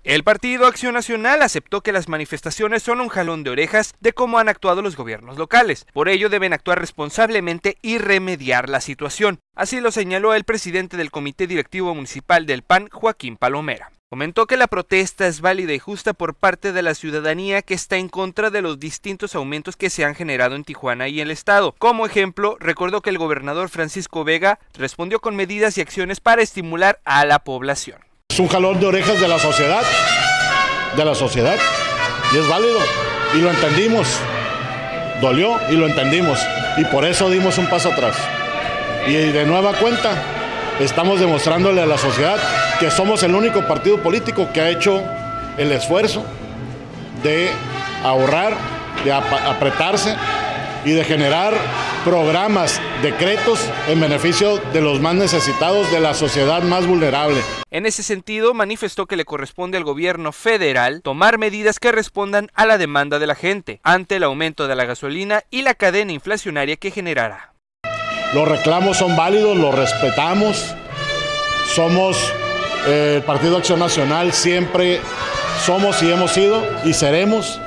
El Partido Acción Nacional aceptó que las manifestaciones son un jalón de orejas de cómo han actuado los gobiernos locales. Por ello deben actuar responsablemente y remediar la situación. Así lo señaló el presidente del Comité Directivo Municipal del PAN, Joaquín Palomera. Comentó que la protesta es válida y justa por parte de la ciudadanía que está en contra de los distintos aumentos que se han generado en Tijuana y el estado. Como ejemplo, recordó que el gobernador Francisco Vega respondió con medidas y acciones para estimular a la población. Es un jalón de orejas de la sociedad, y es válido, y lo entendimos, dolió y lo entendimos, y por eso dimos un paso atrás. Y de nueva cuenta, estamos demostrándole a la sociedad que somos el único partido político que ha hecho el esfuerzo de ahorrar, de apretarse y de generar programas, decretos en beneficio de los más necesitados, de la sociedad más vulnerable. En ese sentido, manifestó que le corresponde al gobierno federal tomar medidas que respondan a la demanda de la gente ante el aumento de la gasolina y la cadena inflacionaria que generará. Los reclamos son válidos, los respetamos, somos el Partido Acción Nacional, siempre somos y hemos sido y seremos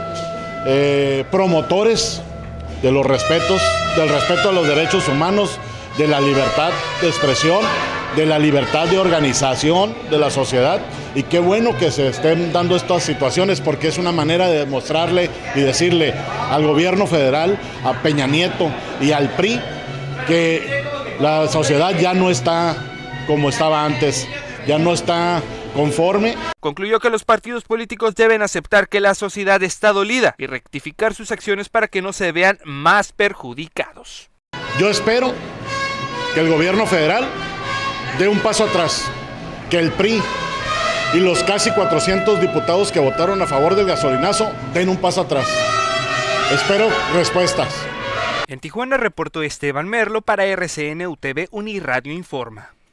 promotores de los respetos, del respeto a los derechos humanos, de la libertad de expresión, de la libertad de organización de la sociedad, y qué bueno que se estén dando estas situaciones porque es una manera de demostrarle y decirle al gobierno federal, a Peña Nieto y al PRI que la sociedad ya no está como estaba antes, ya no está conforme. Concluyó que los partidos políticos deben aceptar que la sociedad está dolida y rectificar sus acciones para que no se vean más perjudicados. Yo espero que el gobierno federal dé un paso atrás, que el PRI y los casi 400 diputados que votaron a favor del gasolinazo den un paso atrás. Espero respuestas. En Tijuana reportó Esteban Merlo para RCN UTV Uniradio Informa.